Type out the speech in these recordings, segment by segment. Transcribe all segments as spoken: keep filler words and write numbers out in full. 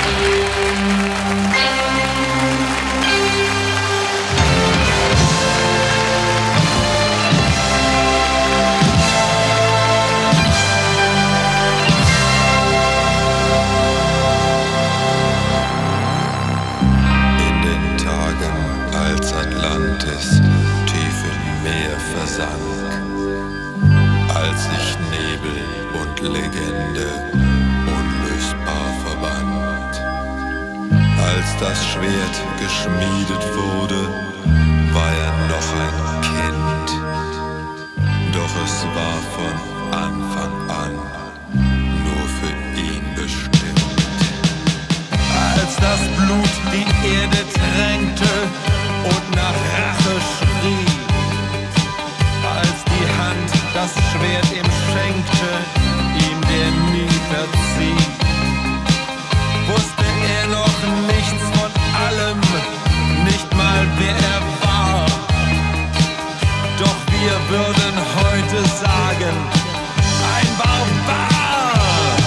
Atlantis tief im Meer versank, als sich Nebel und Legende unlösbar verband. Als das Schwert geschmiedet wurde, war er noch ein Kind, doch es war von Anfang an nur für ihn bestimmt. Als das Blut die Erde tränkte und nach Rache schrie, als die Hand das Schwert ihm schenkte, ihm der nie verzieh, wusste er noch nichts von allem, nicht mal wer er war. Doch wir würden heute sagen, ein Barbar.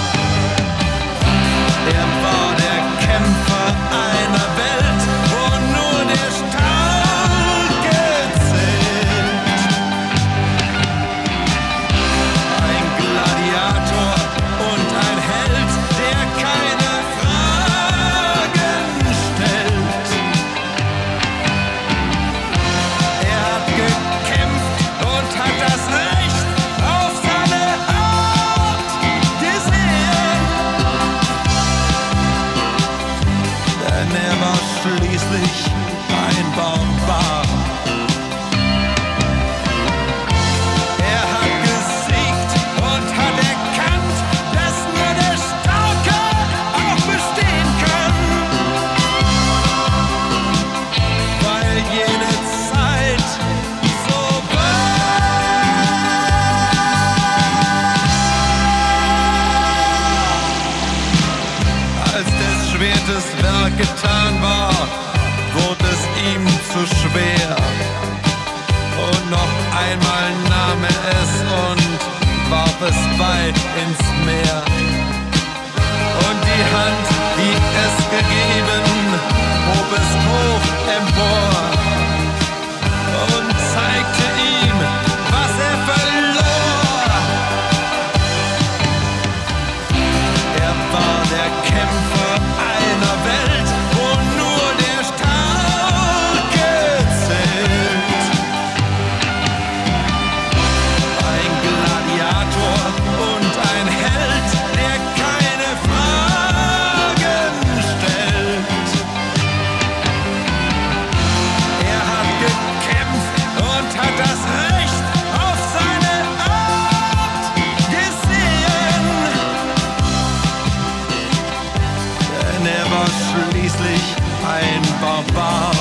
Er war der Kämpfer einer Welt, wo nur der Starke zählt. Ein Gladiator und ein Held, der keine Fragen stellt. Er hat gekämpft und hat das Recht auf seine Art gesehen. Denn er war schließlich ein Barbar. Er hat gesiegt und hat erkannt, dass nur der Starke auch bestehen kann. Weil jene Zeit so war. Als des Schwertes Werk getan war, wurde es ihm zu schwer. Und noch einmal nahm er es und warf es weit ins Meer. Und die Hand, die es gegeben, hob es hoch empor und zeigte ihm, was er verlor. Er war der Kämpfer einer Welt, wo nur der Starke zählt. Ein Gladiator und ein Held, der keine Fragen stellt. Er hat gekämpft und hat das Recht auf seine Art gesehen. Denn er war schließlich ein Barbar.